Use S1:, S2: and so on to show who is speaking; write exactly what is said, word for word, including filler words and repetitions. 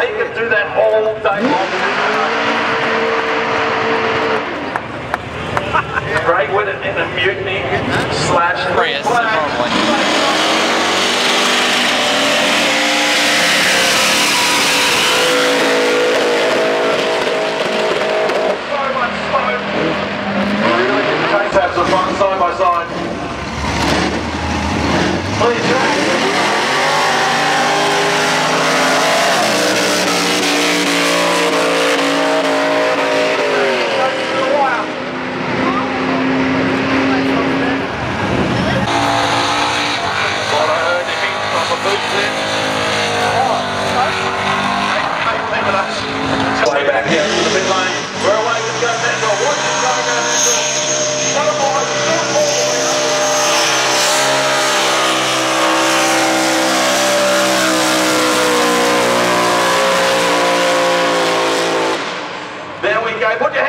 S1: he can do that all day long. Great with it in the mutiny slash
S2: Prius, probably.
S1: Tabs are front side by side. Please, Jack. What I heard, it means proper boots in. Way back here to the pit lane. We're away to go central. Watch it go down central. There we go. Put your